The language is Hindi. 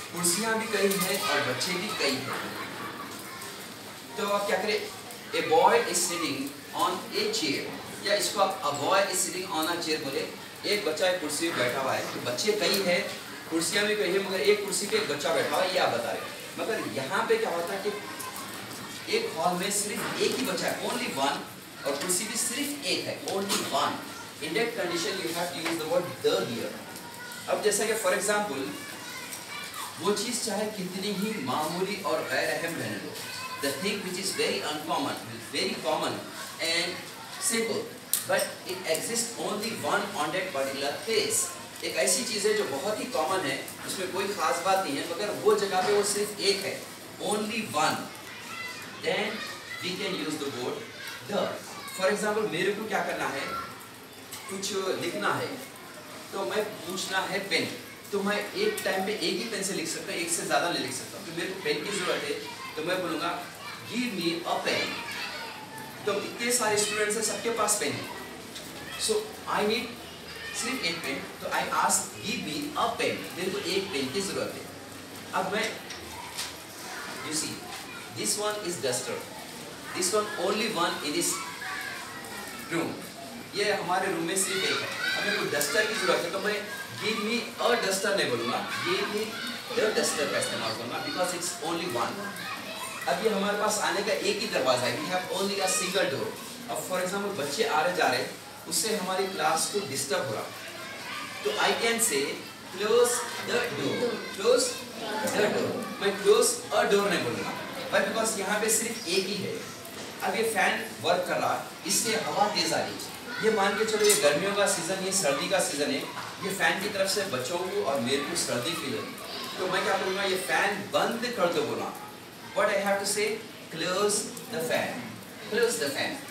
कुर्सियां भी कई हैं और बच्चे भी कई हैं। तो आप क्या करें, a boy is sitting on a chair, या इसको आप a boy is sitting on a chair बोले। एक बच्चा एक कुर्सी पे बैठा हुआ है, तो बच्चे कई हैं, कुर्सियां भी कई हैं, मगर एक कुर्सी पे एक बच्चा बैठा हुआ है, ये आप बता रहे। मगर यहाँ पे क्या होता है कि एक हॉल में सिर्फ एक ही बच्चा है, ओनली वन, और कुर्सी भी सिर्फ एक है, only one. In that condition you have to use the word the here. अब जैसा कि फॉर एग्जांपल वो चीज़ चाहे कितनी ही मामूली और गैर अहम रहने दो, the thing which is very uncommon, very common and simple, but it exists only one on that particular place। एक ऐसी चीज़ है जो बहुत ही कॉमन है, उसमें कोई खास बात नहीं है, मगर वो जगह पे वो सिर्फ एक है, only one, then we can use the word the। For example मेरे को क्या करना है, कुछ लिखना है, तो मैं पूछना है पेन, तो मैं एक टाइम पे एक ही पेन से लिख सकता हूँ, एक से ज़्यादा नहीं लिख सकता। तो मेरे को पेन की ज़रूरत है, तो मैं बोलूँगा गिव मी अ पेन। तो इतने सारे स्टूडेंट्स हैं, सबके पास पेन है, सो आई नीड सिर्फ एक पेन, तो I ask give me a pen, मेरे को एक पेन की ज़रूरत है। अब मैं you see this one is duster, this one only one in this room, ये हमारे रूम में सिर्फ एक है, अब मेरे को डस्टर की ज़रूरत है, तो मैं गिव मी अ डस्टर नहीं बोलूँगा, गिव मी द डस्टर का इस्तेमाल करूँगा, बिकॉज इट्स ओनली वन। अब ये हमारे पास आने का एक ही दरवाज़ा है, we have only a single door. अब फॉर एग्जाम्पल बच्चे आ रहे जा रहे, उससे हमारी क्लास को डिस्टर्ब हो रहा, तो I can say close the door, close the door. मैं क्लोज अ डोर नहीं बोलूँगा, बट बिकॉज यहाँ पे सिर्फ एक ही है। अब ये फैन वर्क कर रहा, इससे हवा तेज़ आ रही, ये मान के चलो ये गर्मियों का सीज़न, ये सर्दी का सीज़न है, ये फैन की तरफ से बच्चों को और मेरे को सर्दी फील होगी, तो मैं क्या बोलूँगा, ये फैन बंद कर दो बोला। What I have to say, close the fan, close the fan।